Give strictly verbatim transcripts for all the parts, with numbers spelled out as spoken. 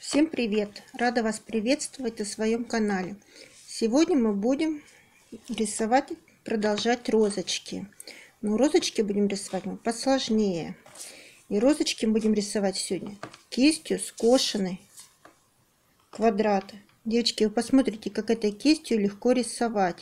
Всем привет! Рада вас приветствовать на своем канале. Сегодня мы будем рисовать, продолжать розочки. Но розочки будем рисовать мы посложнее. И розочки будем рисовать сегодня кистью скошенной квадраты. Девочки, вы посмотрите, как этой кистью легко рисовать.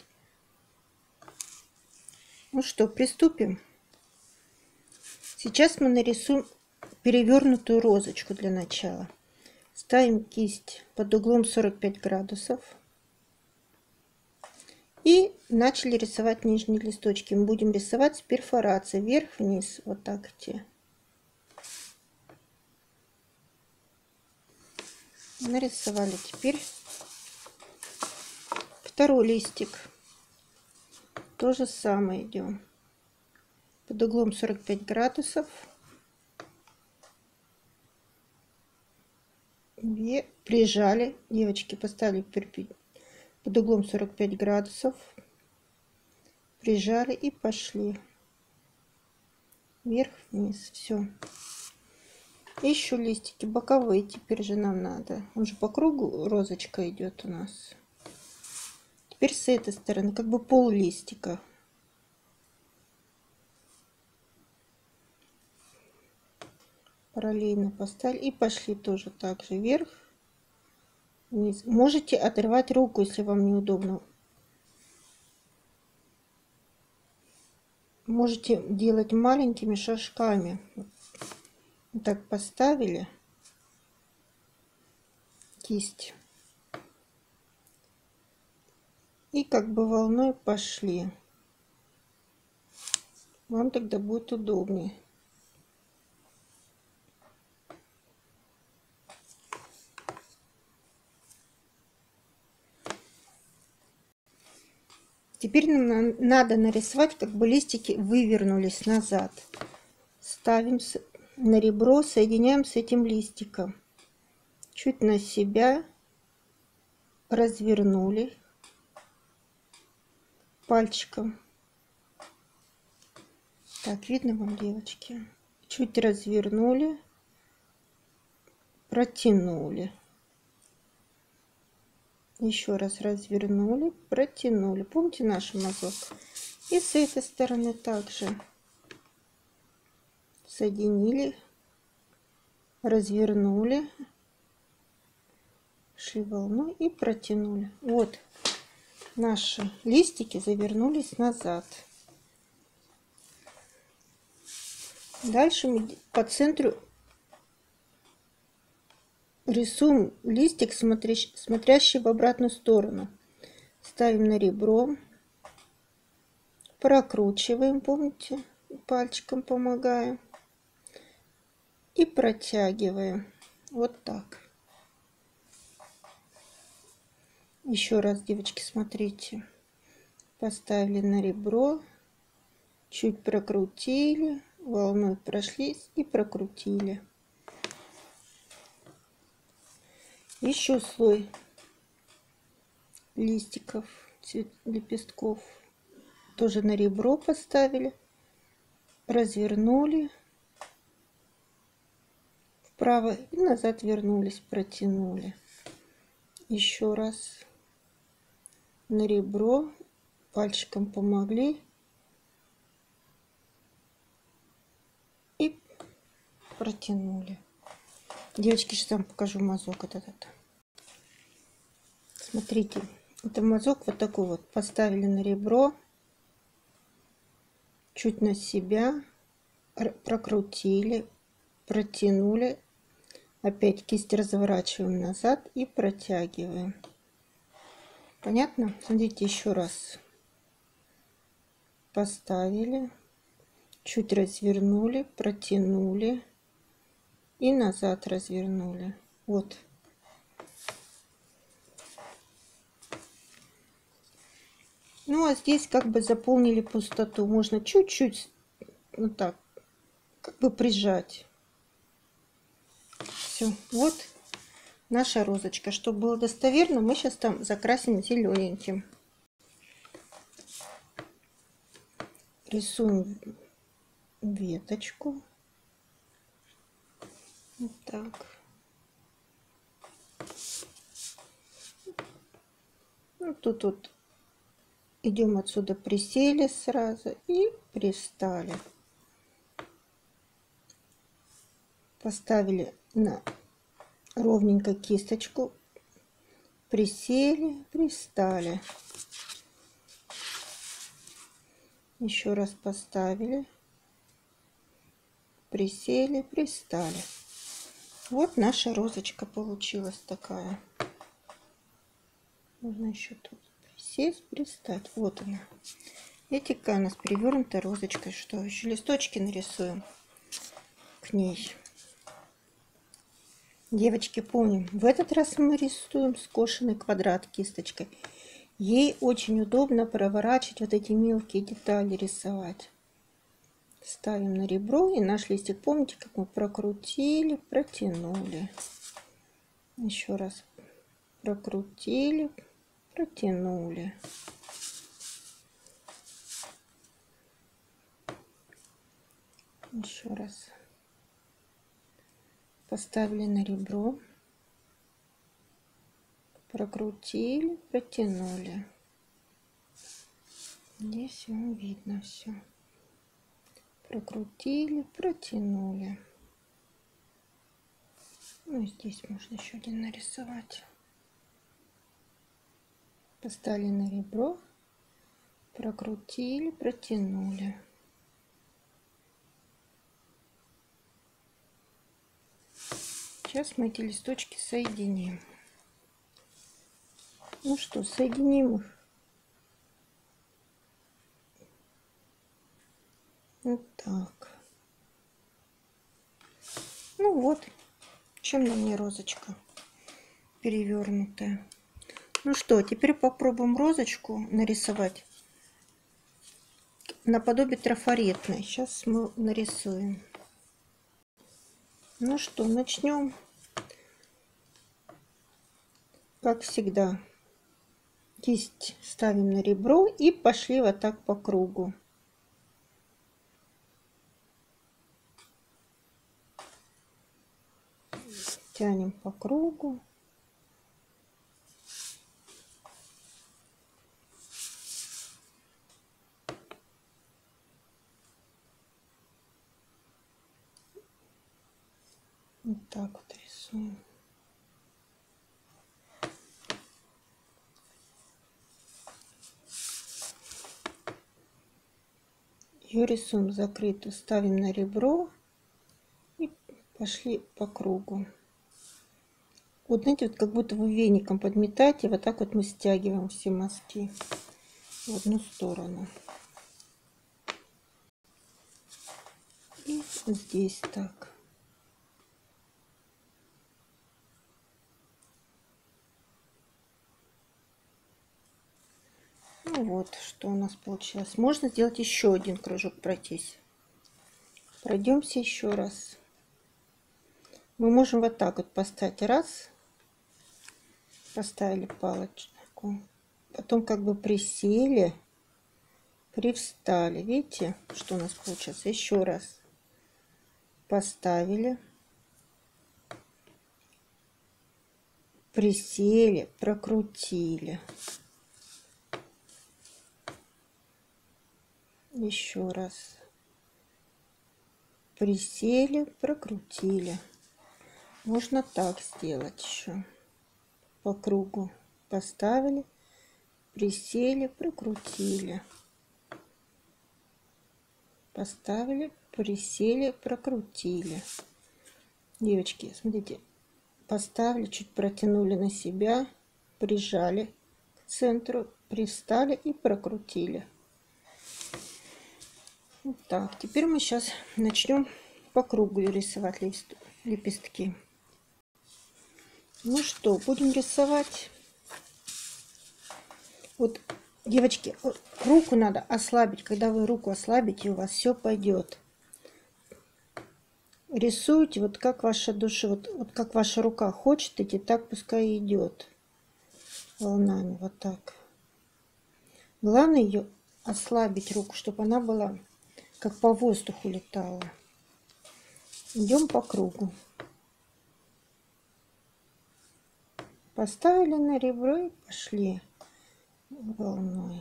Ну что, приступим. Сейчас мы нарисуем перевернутую розочку для начала. Ставим кисть под углом сорок пять градусов. И начали рисовать нижние листочки. Мы будем рисовать с перфорацией вверх-вниз. Вот так идти. Нарисовали. Теперь второй листик. То же самое идем. Под углом сорок пять градусов. И прижали. Девочки, поставили под углом сорок пять градусов. Прижали и пошли. Вверх-вниз. Все. Еще листики боковые теперь же нам надо. Он же по кругу розочка идет у нас. Теперь с этой стороны как бы пол листика. Параллельно поставили и пошли тоже так же вверх, вниз. Можете отрывать руку, если вам неудобно. Можете делать маленькими шажками. Вот так поставили кисть и как бы волной пошли. Вам тогда будет удобнее. Теперь нам надо нарисовать, как бы листики вывернулись назад. Ставим на ребро, соединяем с этим листиком. Чуть на себя развернули пальчиком. Так, видно вам, девочки? Чуть развернули, протянули. Еще раз развернули, протянули. Помните наш мазок? И с этой стороны также соединили, развернули, шли волной и протянули. Вот наши листики завернулись назад. Дальше мы по центру рисуем листик, смотрящий в обратную сторону. Ставим на ребро, прокручиваем, помните, пальчиком помогаем. И протягиваем. Вот так. Еще раз, девочки, смотрите. Поставили на ребро, чуть прокрутили, волной прошлись и прокрутили. Еще слой листиков, лепестков. Тоже на ребро поставили, развернули вправо и назад вернулись, протянули. Еще раз на ребро, пальчиком помогли и протянули. Девочки, сейчас вам покажу мазок этот. Смотрите, это мазок вот такой вот. Поставили на ребро, чуть на себя, прокрутили, протянули. Опять кисть разворачиваем назад и протягиваем. Понятно? Смотрите, еще раз. Поставили, чуть развернули, протянули и назад развернули. Вот. Ну а здесь как бы заполнили пустоту. Можно чуть-чуть вот так как бы прижать. Все, вот наша розочка. Чтобы было достоверно, мы сейчас там закрасим зелененьким. Рисуем веточку. Вот так. Ну, тут вот идем отсюда, присели сразу и пристали. Поставили на ровненько кисточку, присели, пристали. Еще раз поставили, присели, пристали. Вот наша розочка получилась такая. Можно еще тут присесть, пристать. Вот она. Видите, какая у нас перевернутая розочка. Что, еще листочки нарисуем к ней. Девочки, помним, в этот раз мы рисуем скошенный квадрат кисточкой. Ей очень удобно проворачивать вот эти мелкие детали, рисовать. Ставим на ребро, и наш листик, помните, как мы прокрутили, протянули. Еще раз прокрутили, протянули. Еще раз поставили на ребро, прокрутили, протянули. Здесь вам видно все. Прокрутили, протянули. Ну, здесь можно еще один нарисовать. Поставили на ребро, прокрутили, протянули. Сейчас мы эти листочки соединим. Ну что, соединим их. Вот так. Ну вот, чем на мне розочка перевернутая. Ну что, теперь попробуем розочку нарисовать наподобие трафаретной. Сейчас мы нарисуем. Ну что, начнем. Как всегда, кисть ставим на ребро и пошли вот так по кругу. Тянем по кругу. Вот так вот рисуем. Ее рисуем закрытую, ставим на ребро и пошли по кругу. Вот знаете, вот как будто вы веником подметаете, вот так вот мы стягиваем все мазки в одну сторону. И здесь так. Ну вот, что у нас получилось. Можно сделать еще один кружок, пройтись. Пройдемся еще раз. Мы можем вот так вот поставить. Раз. Поставили палочку. Потом как бы присели. Привстали. Видите, что у нас получилось? Еще раз. Поставили. Присели. Прокрутили. Еще раз. Присели. Прокрутили. Можно так сделать еще. По кругу поставили, присели, прокрутили. Поставили, присели, прокрутили. Девочки, смотрите, поставили, чуть протянули на себя, прижали к центру, привстали и прокрутили. Вот так. Теперь мы сейчас начнем по кругу рисовать лист, лепестки. Ну что, будем рисовать. Вот, девочки, руку надо ослабить. Когда вы руку ослабите, у вас все пойдет. Рисуйте вот как ваша душа, вот, вот как ваша рука хочет идти, так пускай идет. Волнами, вот так. Главное ее ослабить руку, чтобы она была как по воздуху летала. Идем по кругу. Поставили на ребро и пошли. волной.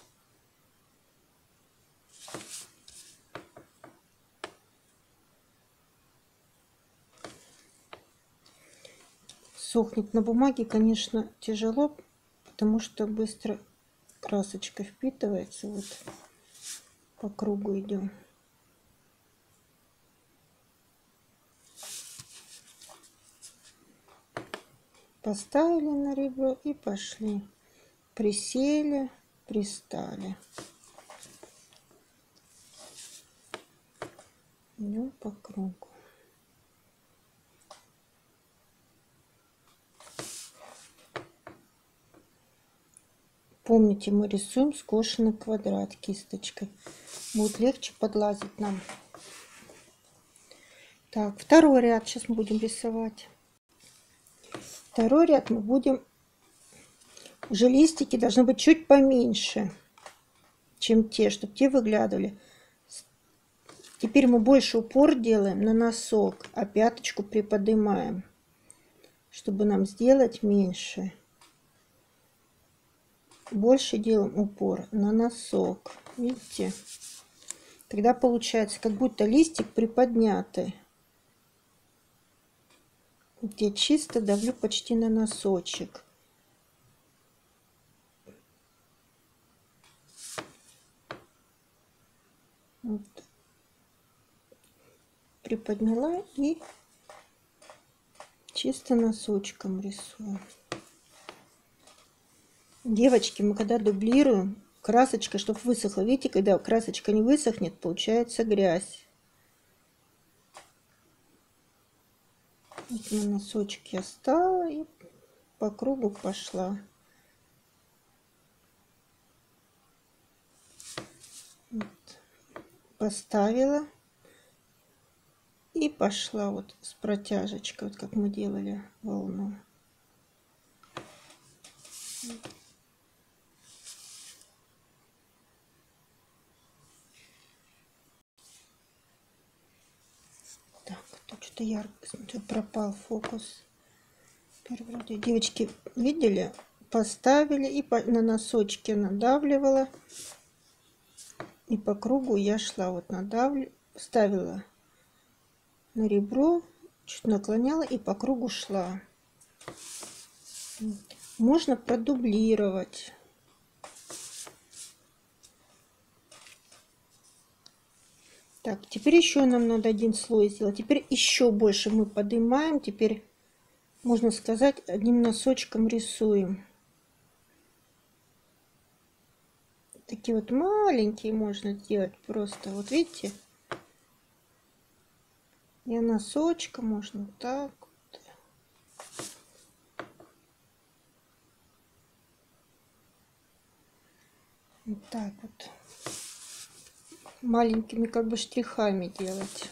Сохнет на бумаге, конечно, тяжело, потому что быстро красочка впитывается. Вот по кругу идем. Поставили на ребро и пошли. Присели, пристали. Идем по кругу. Помните, мы рисуем скошенный квадрат кисточкой. Будет легче подлазить нам. Так, второй ряд сейчас мы будем рисовать. Второй ряд мы будем... Уже листики должны быть чуть поменьше, чем те, чтобы те выглядывали. Теперь мы больше упор делаем на носок, а пяточку приподнимаем, чтобы нам сделать меньше. Больше делаем упор на носок. Видите? Тогда получается, как будто листик приподнятый. Вот я чисто давлю почти на носочек. Вот. Приподняла и чисто носочком рисую. Девочки, мы когда дублируем, красочка, чтобы высохла. Видите, когда красочка не высохнет, получается грязь. Вот на носочек я стала и по кругу пошла. Вот. Поставила и пошла вот с протяжечкой, вот как мы делали волну. Так, тут что-то ярко, смотрю, пропал фокус. Теперь вроде девочки видели, поставили и по, на носочки надавливала. И по кругу я шла, вот надавливала, ставила на ребро, чуть наклоняла и по кругу шла. Можно продублировать. Так, теперь еще нам надо один слой сделать. Теперь еще больше мы поднимаем. Теперь, можно сказать, одним носочком рисуем. Такие вот маленькие можно сделать просто. Вот видите? И носочком можно так вот. Вот так вот. Маленькими как бы штрихами делать.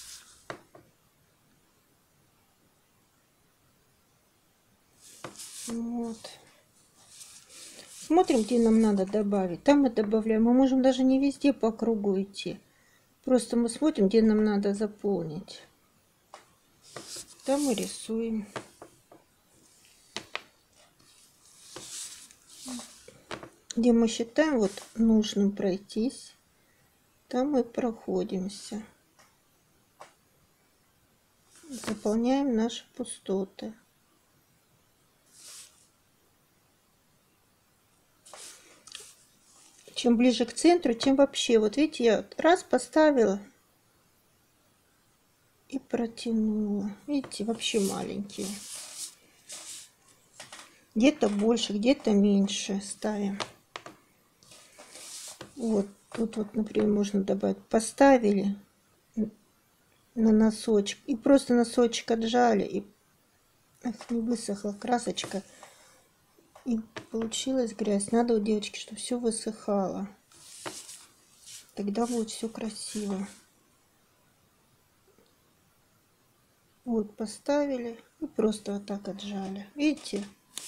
Вот. Смотрим, где нам надо добавить. Там мы добавляем. Мы можем даже не везде по кругу идти. Просто мы смотрим, где нам надо заполнить. Там мы рисуем. Где мы считаем вот нужным пройтись, там мы проходимся. Заполняем наши пустоты. Чем ближе к центру, тем вообще. Вот видите, я раз поставила и протянула. Видите, вообще маленькие. Где-то больше, где-то меньше ставим. Вот тут вот, например, можно добавить. Поставили на носочек и просто носочек отжали, и эх, не высохла красочка. И получилась грязь. Надо у девочки, чтобы все высыхало. Тогда будет все красиво. Вот поставили и просто вот так отжали. Видите?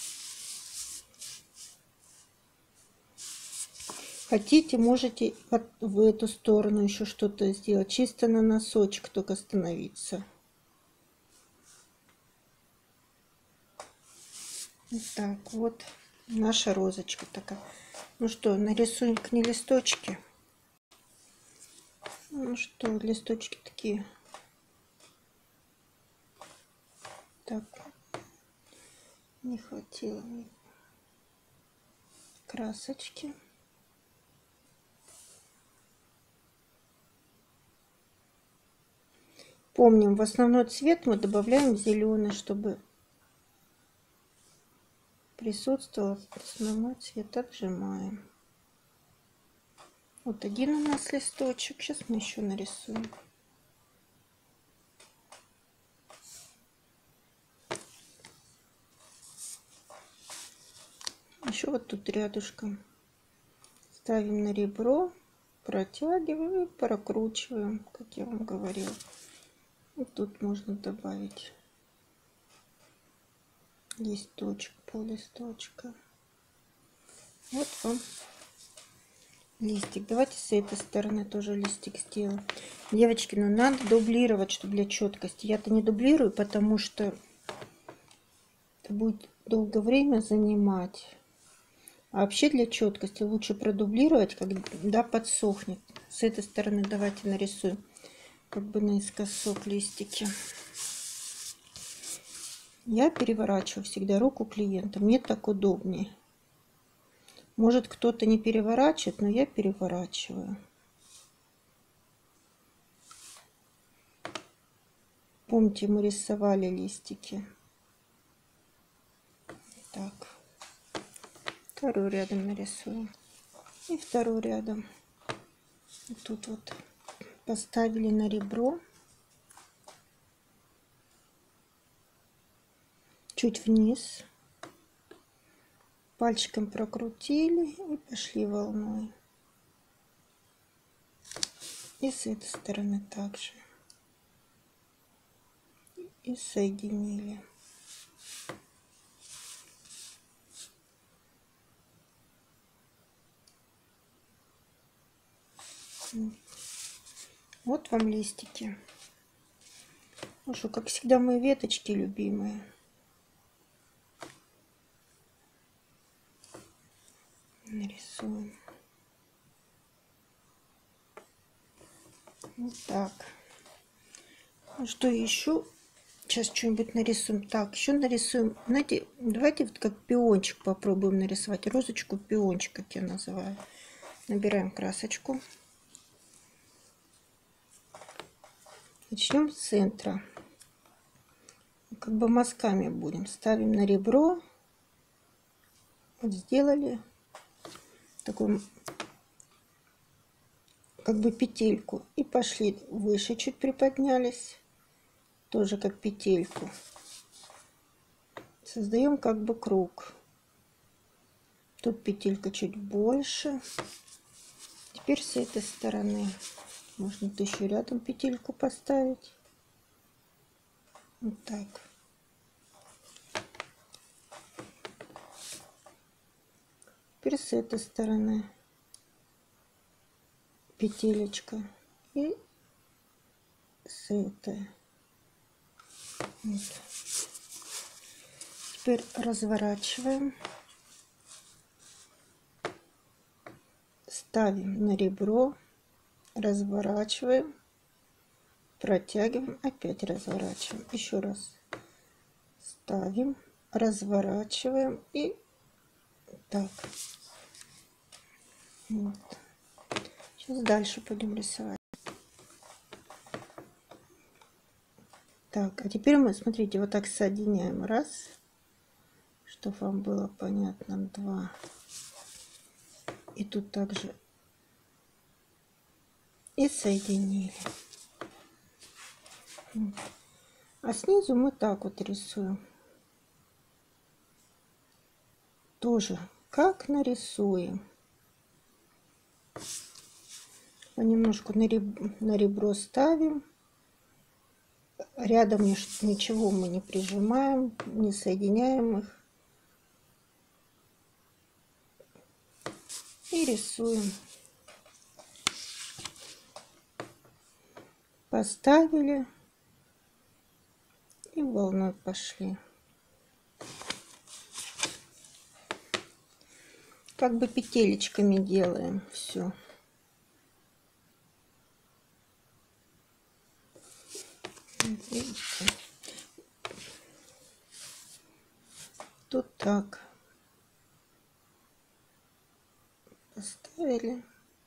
Хотите, можете вот в эту сторону еще что-то сделать. Чисто на носочек только становиться. Вот так вот наша розочка такая. Ну что, нарисуем к ней листочки. Ну что, листочки такие. Так, не хватило мне красочки. Помним, в основной цвет мы добавляем зеленый, чтобы присутствовал основной цвет. Отжимаем. Вот один у нас листочек. Сейчас мы еще нарисуем. Еще вот тут рядышком ставим на ребро, протягиваем и прокручиваем, как я вам говорила. Вот тут можно добавить листочек, пол листочка. Вот вам листик. Давайте с этой стороны тоже листик сделаем. Девочки, ну надо дублировать, что для четкости. Я-то не дублирую, потому что это будет долгое время занимать. А вообще для четкости лучше продублировать, когда подсохнет. С этой стороны давайте нарисуем как бы наискосок листики. Я переворачиваю всегда руку клиента. Мне так удобнее. Может, кто-то не переворачивает, но я переворачиваю. Помните, мы рисовали листики. Так. Второй рядом нарисуем. И второй рядом. И тут вот поставили на ребро. Чуть вниз. Пальчиком прокрутили и пошли волной. И с этой стороны также. И соединили. Вот вам листики. Ну что, как всегда, мои веточки любимые. Нарисуем. Вот так. Ну что еще? Сейчас что-нибудь нарисуем. Так, еще нарисуем. Знаете, давайте вот как пиончик попробуем нарисовать. Розочку пиончик, как я называю. Набираем красочку. Начнем с центра. Как бы мазками будем. Ставим на ребро. Вот сделали такую как бы петельку. И пошли выше, чуть приподнялись. Тоже как петельку. Создаем как бы круг. Тут петелька чуть больше. Теперь с этой стороны можно еще рядом петельку поставить. Вот так. Теперь с этой стороны петелечка. И с этой. Вот. Теперь разворачиваем. Ставим на ребро. Разворачиваем. Протягиваем. Опять разворачиваем. Еще раз. Ставим. Разворачиваем. И так. Вот. Сейчас дальше будем рисовать. Так, а теперь мы, смотрите, вот так соединяем. Раз, чтобы вам было понятно. Два. И тут также и соединили. А снизу мы так вот рисуем. Тоже как нарисуем. Понемножку на ребро, на ребро ставим. Рядом ничего мы не прижимаем, не соединяем их. И рисуем. Поставили. И волной пошли. как бы петелечками делаем все. Видите? Тут так поставили,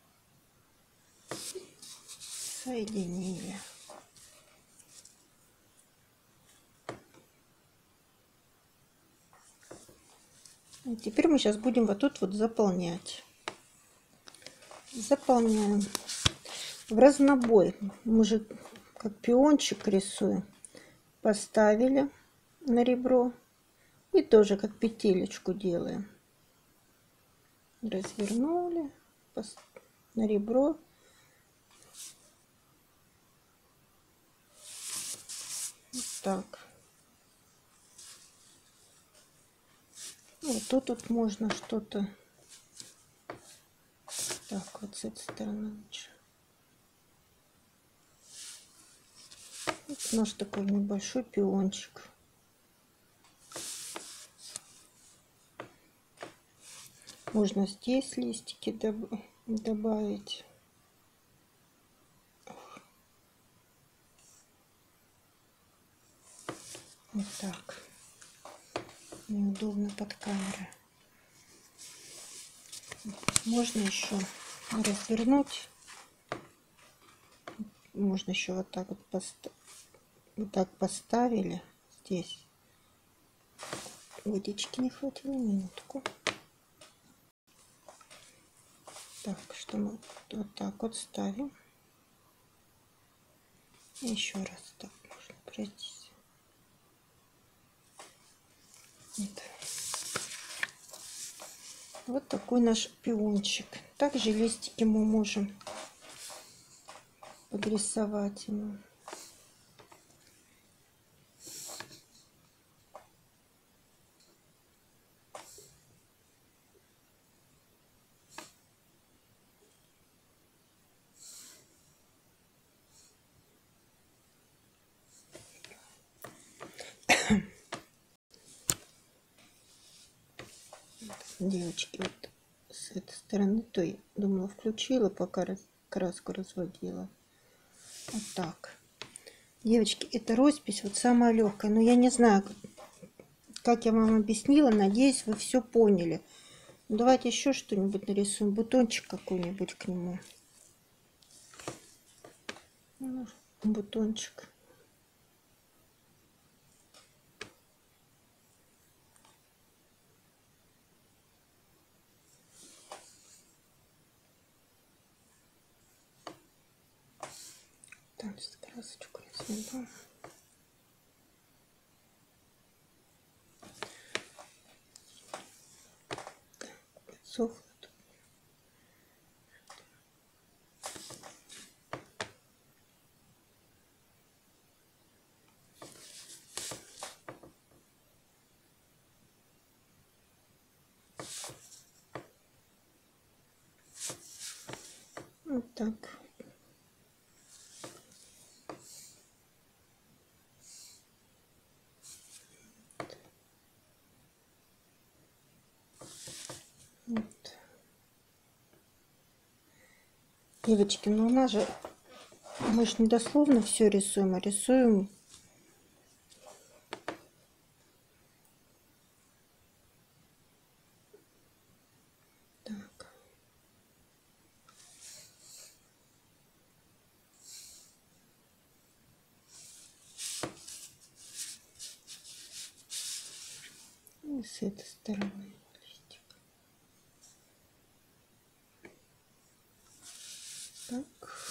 соединили. И теперь мы сейчас будем вот тут вот заполнять. Заполняем в разнобой. Мы же как пиончик рисуем. Поставили на ребро и тоже как петелечку делаем. Развернули на ребро. Вот так. Вот тут вот можно что-то. Так, вот с этой стороны лучше. Вот наш такой небольшой пиончик. Можно здесь листики доб добавить. Вот так. Неудобно под камерой. Можно еще развернуть. Можно еще вот так вот поставить. Вот так поставили здесь. Водички не хватило, минутку. Так, что мы вот так вот ставим. И еще раз так можно пройтись. Вот. Вот такой наш пиончик. Также листики мы можем подрисовать ему. Девочки, вот с этой стороны, то я думала включила, пока краску разводила. Вот так. Девочки, это роспись вот самая легкая, но я не знаю, как я вам объяснила, надеюсь, вы все поняли. Давайте еще что-нибудь нарисуем, бутончик какой-нибудь к нему. Бутончик. Так, красочку разведу. Подсохло. Вот так. Вот. Девочки, ну у нас же, мы же не дословно все рисуем, а рисуем так. И с этой стороны листик. Так.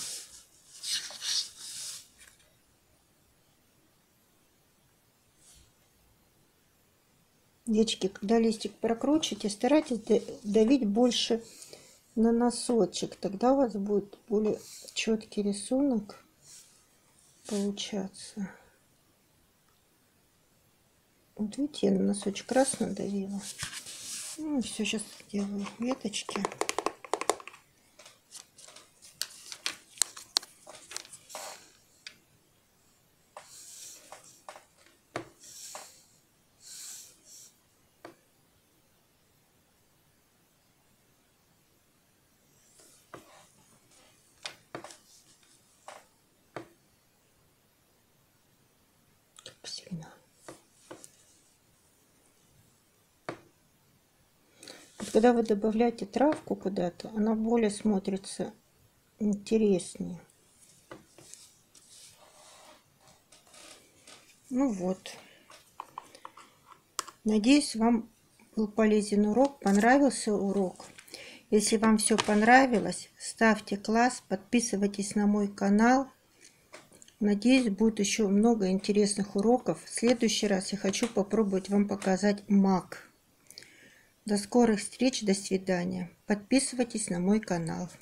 Девочки, когда листик прокручиваете, старайтесь давить больше на носочек. Тогда у вас будет более четкий рисунок получаться. Вот видите, я на носочек раз надавила. Ну, все, сейчас делаю веточки. когда вы добавляете травку куда-то, она более смотрится интереснее. Ну вот. Надеюсь, вам был полезен урок, понравился урок. Если вам все понравилось, ставьте класс, подписывайтесь на мой канал. Надеюсь, будет еще много интересных уроков. В следующий раз я хочу попробовать вам показать мак. До скорых встреч, до свидания. Подписывайтесь на мой канал.